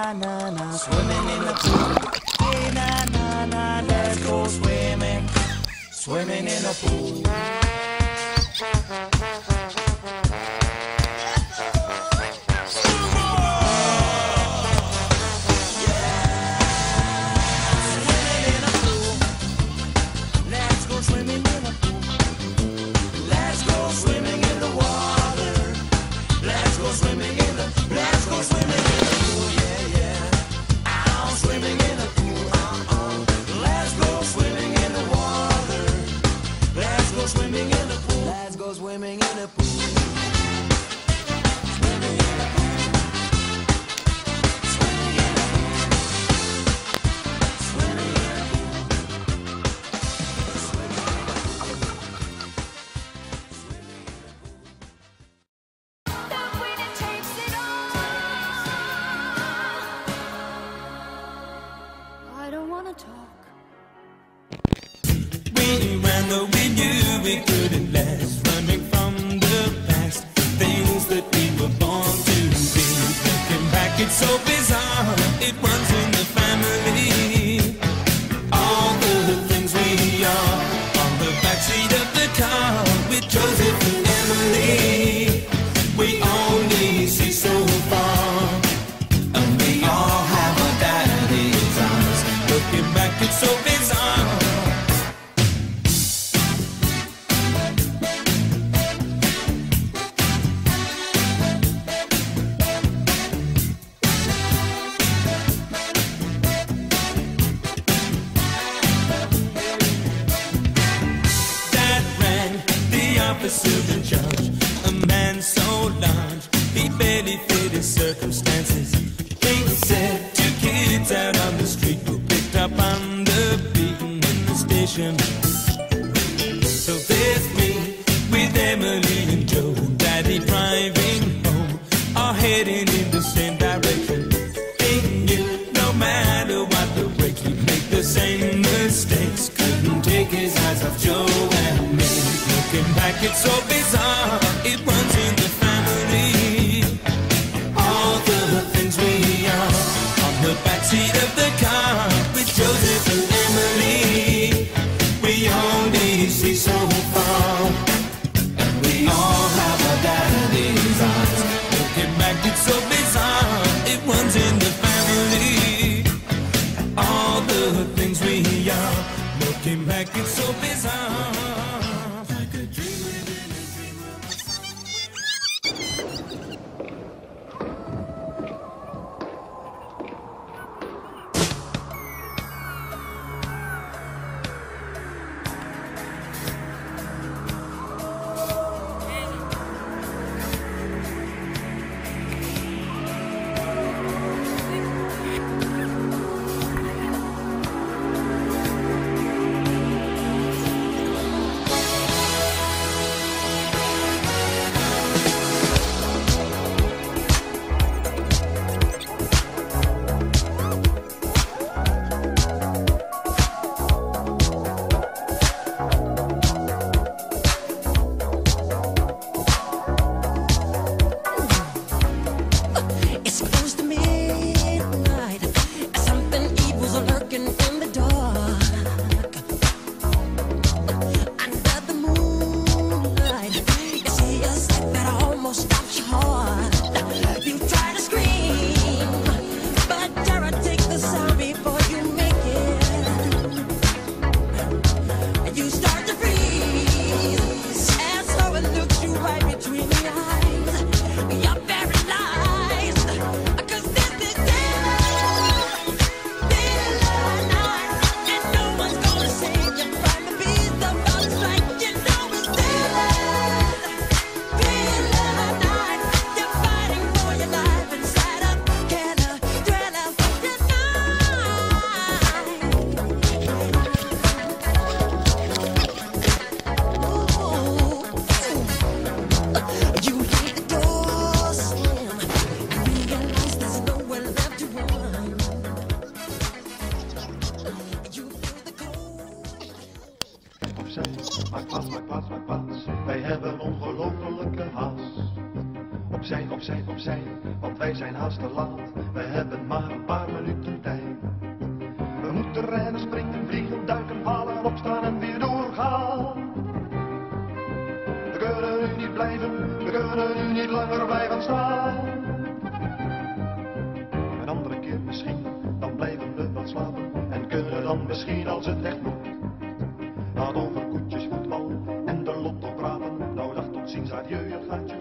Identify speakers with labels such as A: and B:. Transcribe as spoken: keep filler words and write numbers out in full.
A: na na na, swimming in the pool. Hey na na na, let's go swimming, swimming in the pool. Swimming in the pool. Swimming in the pool. Swimming in the pool. Swimming in the pool.
B: Stop when it takes it all. I don't wanna talk.
C: We ran though we knew we couldn't last. Running from the past, things that we were born to be. Looking back, it's so bizarre. It runs in the family. All the things we are on the backseat of the car with Joseph and Emily. We only see so far, and we all have our daddy's eyes. Looking back, it's so bizarre. Officer and judge, a man so large, he barely fit his circumstances. He said two kids out on the street were picked up on the beaten in the station. So there's me with Emily and Joe, Daddy driving home, all heading in the same direction. He knew no matter what the brakes, we'd make the same mistakes. Couldn't take his eyes off Joe and me. Looking back, it's so bizarre. It runs in the family. All the things we are on the backseat of the car with Joseph and Emily. We only see so far, and we all have our daddy's eyes. Looking back, it's so bizarre. It runs in the family. All the things we are. Looking back, it's so bizarre.
D: Maak plaats, maak plaats, maak plaats. Wij hebben ongelofelijke haast. Opzij, opzij, opzij, want wij zijn haast te laat. Wij hebben maar nu niet langer blijven staan. Een andere keer misschien, dan blijven we wel slapen. En kunnen dan misschien als het echt moet. Laat over koetjes, voetbal en de lotto praten. Nou dag tot ziens, adieu, het gaat je